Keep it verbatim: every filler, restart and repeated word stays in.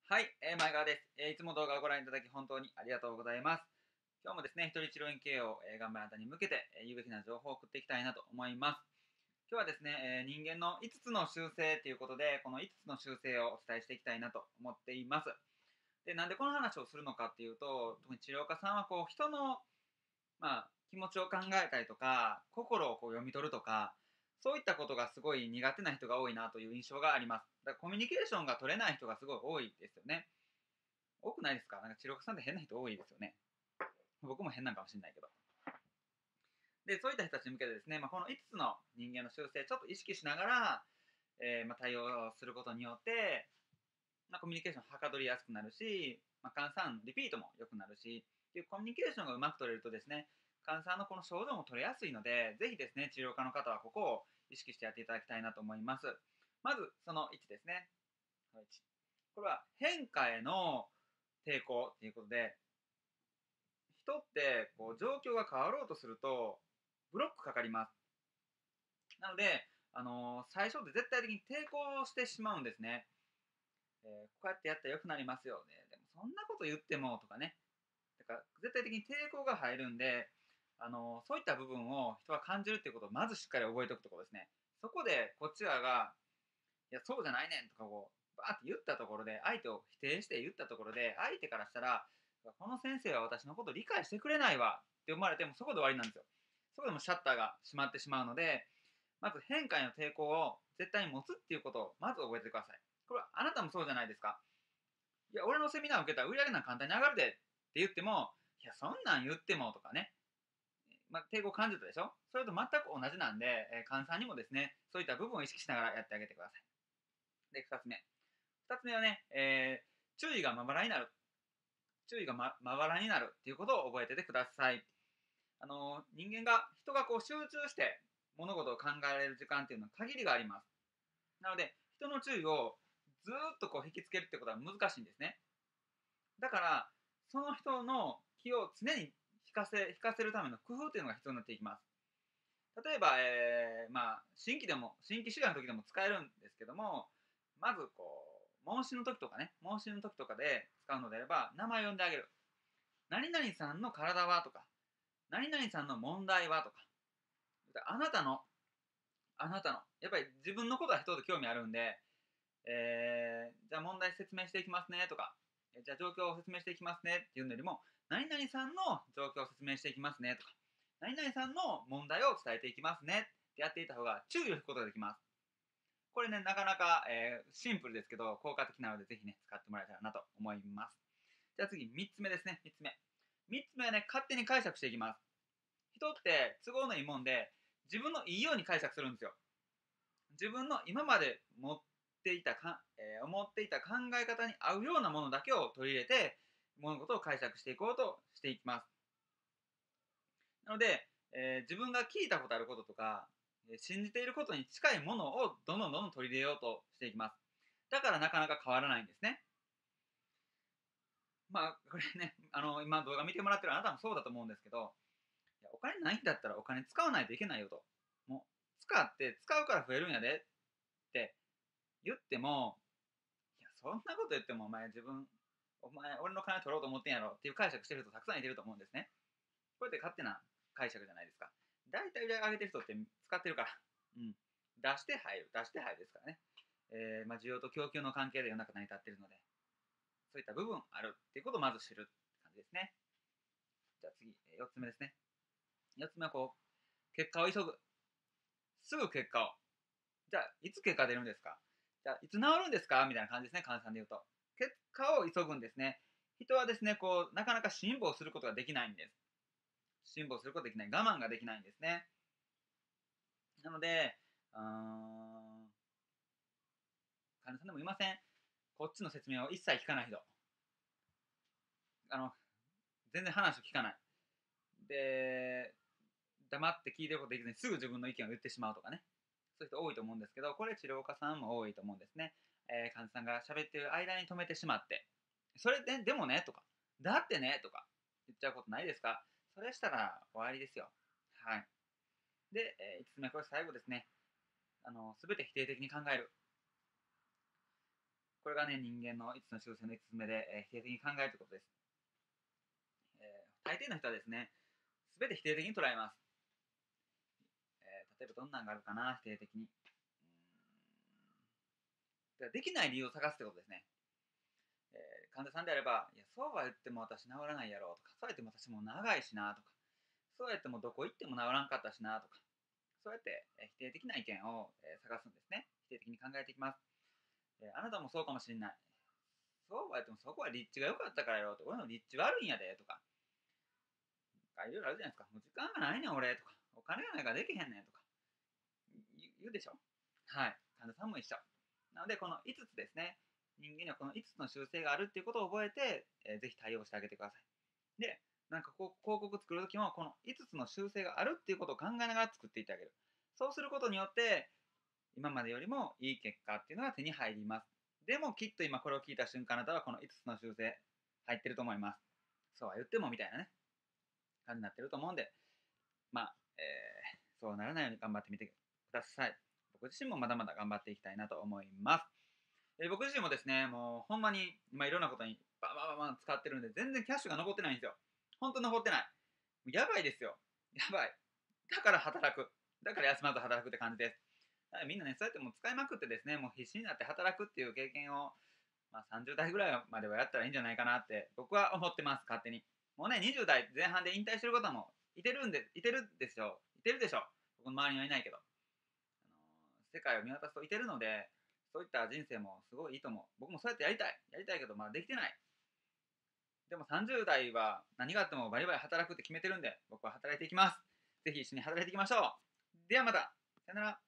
はい、えー、前川です、えーいつも動画をご覧いただき本当にありがとうございます。今日もですね、一人治療院経営を、えー頑張るあなたに向けて、えー有益な情報を送っていきたいなと思います。今日はですね、えー人間のいつつの習性ということで、このいつつの習性をお伝えしていきたいなと思っています。で、なんでこの話をするのかっていうと、特に治療家さんはこう人の、まあ、気持ちを考えたりとか、心をこう読み取るとか、そういったことがすごい苦手な人が多いなという印象があります。だからコミュニケーションが取れない人がすごい多いですよね。多くないですか？なんか治療家さんって変な人多いですよね。僕も変なんかもしれないけど。で、そういった人たちに向けてですね、まあ、このいつつの人間の習性、ちょっと意識しながら、えーまあ、対応することによって、まあ、コミュニケーションをはかどりやすくなるし、まあ、患者さんのリピートも良くなるし、っていうコミュニケーションがうまく取れるとですね、患者さんのこの症状も取れやすいので、ぜひですね、治療家の方はここを意識してやっていただきたいなと思います。まず、そのいちですね。いちこれは変化への抵抗ということで、人ってこう状況が変わろうとするとブロックかかります。なので、あのー最初って絶対的に抵抗してしまうんですね。えーこうやってやったら良くなりますよね。でもそんなこと言ってもとかね。だから絶対的に抵抗が入るんで、あのーそういった部分を人は感じるっていうことをまずしっかり覚えておくところですね。そこでこっち側が、いや、そうじゃないねんとかこう、バーって言ったところで、相手を否定して言ったところで、相手からしたら、この先生は私のことを理解してくれないわって思われてもそこで終わりなんですよ。そこでもシャッターが閉まってしまうので、まず変化への抵抗を絶対に持つっていうことをまず覚えてください。これはあなたもそうじゃないですか。いや、俺のセミナーを受けたら売り上げなんか簡単に上がるでって言っても、いや、そんなん言ってもとかね、まあ、抵抗を感じたでしょ。それと全く同じなんで、えー、患者さんにもですね、そういった部分を意識しながらやってあげてください。で、ふたつめ。ふたつめはね、えー注意がまばらになる。注意がままばらになるっていうことを覚えててください。あのー人間が、人がこう集中して物事を考えられる時間っていうのは限りがあります。なので、人の注意をずーっとこう引きつけるってことは難しいんですね。だから、その人の気を常に引かせ引かせるための工夫っていうのが必要になっていきます。例えば、えーまあ、新規でも、新規修行の時でも使えるんですけども、まずこう、問診の時とかね、問診の時とかで使うのであれば、名前を呼んであげる。何々さんの体はとか、何々さんの問題はとか、あなたの、あなたの、やっぱり自分のことは人と興味あるんで、えー、じゃあ問題説明していきますねとか、じゃあ状況を説明していきますねっていうのよりも、何々さんの状況を説明していきますねとか、何々さんの問題を伝えていきますねってやっていた方が注意を引くことができます。これね、なかなか、えーシンプルですけど、効果的なので、ぜひね、使ってもらえたらなと思います。じゃあ次、みっつめですね、みっつめ。みっつめはね、勝手に解釈していきます。人って都合のいいもんで、自分のいいように解釈するんですよ。自分の今まで持っていたか、えー思っていた考え方に合うようなものだけを取り入れて、物事を解釈していこうとしていきます。なので、えー自分が聞いたことあることとか、えー信じていることに近いものをどんどんどんどん取り入れようとしていきます。だからなかなか変わらないんですね。まあ、これね、あの、今動画見てもらってるあなたもそうだと思うんですけど、いやお金ないんだったらお金使わないといけないよと。もう、使って使うから増えるんやでって言っても、いや、そんなこと言ってもお前自分、お前俺の金取ろうと思ってんやろっていう解釈してる人たくさんいてると思うんですね。これって勝手な解釈じゃないですか。大体売り上げ上げてる人って使ってるから。うん。出して入る。出して入るですからね。えー、まあ、需要と供給の関係で世の中成り立っているので、そういった部分あるっていうことをまず知るって感じですね。じゃあ次、よっつめですね。よっつめはこう、結果を急ぐ。すぐ結果を。じゃあ、いつ結果出るんですか？じゃあ、いつ治るんですかみたいな感じですね、患者さんで言うと。結果を急ぐんですね。人はですね、こう、なかなか辛抱することができないんです。辛抱することができない。我慢ができないんですね。なので、うーん、患者さんでもいません。こっちの説明を一切聞かない人。あの、全然話を聞かない。で、黙って聞いてることできずにすぐ自分の意見を言ってしまうとかね。そういう人多いと思うんですけど、これ治療家さんも多いと思うんですね。えー患者さんが喋ってる間に止めてしまって、それで、でもねとか、だってねとか言っちゃうことないですか？それしたら終わりですよ。はい。で、えー、いつつめ、これ最後ですね。あの、すべて否定的に考える。 これがね、人間のいつつの修正のいつつめで、えー否定的に考えるということです。えー大抵の人はですね、すべて否定的に捉えます。えー例えばどんなんがあるかな、否定的に。うーんできない理由を探すということですね。えー患者さんであれば、いや、そうは言っても私治らないやろうとか、そうやっても私もう長いしなとか、そうやってもどこ行っても治らんかったしなとか、そうやってえー否定的な意見をえー探すんですね。否定的に考えていきます。えーあなたもそうかもしれない。そうは言ってもそこは立地が良かったからやろうと、俺の立地悪いんやでとか、いろいろあるじゃないですか。もう時間がないねん俺とか、お金がないからできへんねんとか言う言うでしょ。はい。患者さんも一緒。なので、このいつつですね。人間にはこのいつつの習性があるっていうことを覚えて、えーぜひ対応してあげてください。で、なんかこう広告作るときも、このいつつの習性があるっていうことを考えながら作っていってあげる。そうすることによって、今までよりもいい結果っていうのが手に入ります。でもきっと今これを聞いた瞬間、あなたはこのいつつの習性入ってると思います。そうは言ってもみたいなね、感じになってると思うんで、まあ、えーそうならないように頑張ってみてください。僕自身もまだまだ頑張っていきたいなと思います。えー僕自身もですね、もうほんまに今いろんなことにバンバンバンバン使ってるんで、全然キャッシュが残ってないんですよ。本当に残ってない。やばいですよ。やばい。だから働く。だから休まず働くって感じです。だからみんなね、そうやってもう使いまくってですね、もう必死になって働くっていう経験を、まあ、さんじゅう代ぐらいまではやったらいいんじゃないかなって僕は思ってます、勝手に。もうね、にじゅう代前半で引退してる方もいてるんで、いてるでしょう。いてるでしょう。僕の周りにはいないけど。あの世界を見渡すといてるので、そういった人生もすごいいいと思う。僕もそうやってやりたい。やりたいけど、まあできてない。でもさんじゅう代は何があってもバリバリ働くって決めてるんで、僕は働いていきます。ぜひ一緒に働いていきましょう。ではまた。さよなら。